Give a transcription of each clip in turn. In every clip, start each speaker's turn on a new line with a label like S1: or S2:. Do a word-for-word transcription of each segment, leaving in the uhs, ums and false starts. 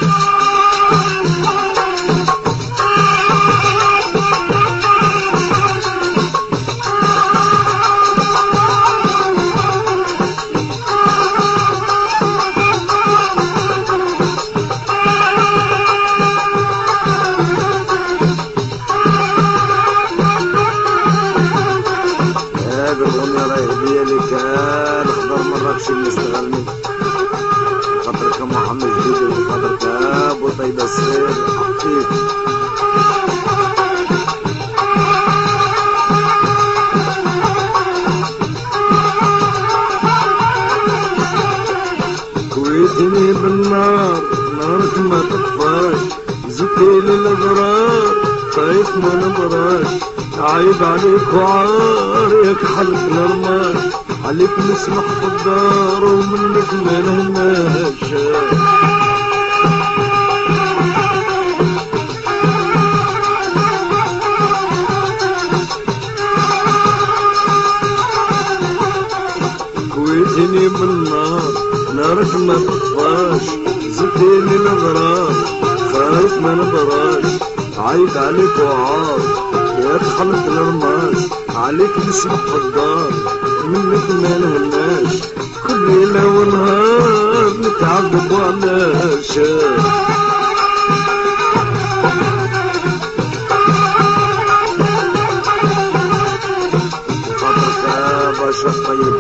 S1: مستغلني خاطرك محمد جديد وخاطرك ابو طيبه الصغير حقيق كويتني بالنار نارك ما تطفاش زدتيلي الاغرار خايف ما نبراش عيب عليك وعار ياك حلف الرماش عليك نسمح في الدار ومنك ما نهناش كويتني بالنار نارك ما تطفاش زدتيلي الاغرار خايف ما نبراش عيب عليك وعار ياك حلف الرماش عليك نسمح في الدار منك ما نهناش كل ليلة ونهار نتعذب وعلاش خاطرك يا باشا الطيب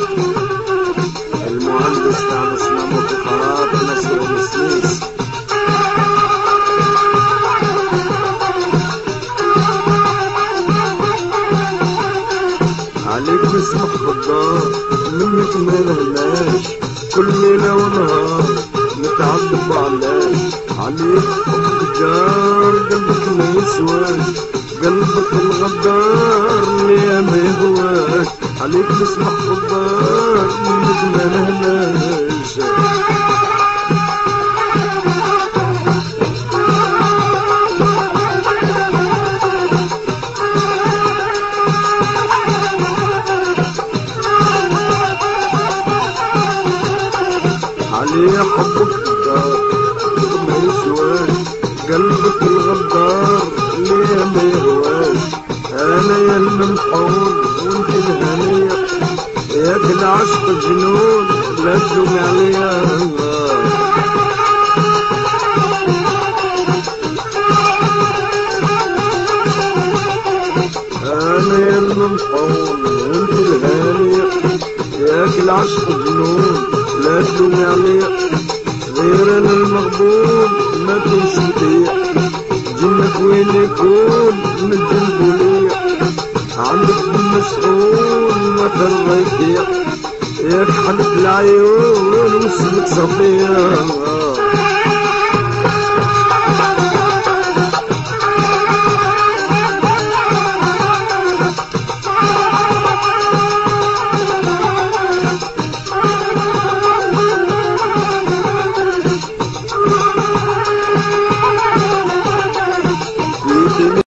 S1: المهندس تاع الاسلام والفقرات نسر السويس عليك نسمح في الدار منك ما نهناش كل ليلة ونهار نتعذب وعلاش عليك حب الجار قلبك ما يسواش قلبك الغدار اللي ما يهواش عليك نسمح في الدار منك ما نهناش علي حبك الدار ما يسواش قلبك الغدار اللي ما يهواش انا يا الممحون وانت الهنية ياك العشق جنون لا تلوم عليا الله انا يا الممحون وانت الهنية ياك العشق جنون لا تلومي عليا غير انا المغبون ما تنسيتيا جنك وين يكون من جنبو ليا عندك بالمسؤول ما ترضيتيا ياك حلف العيون واسمك صفيا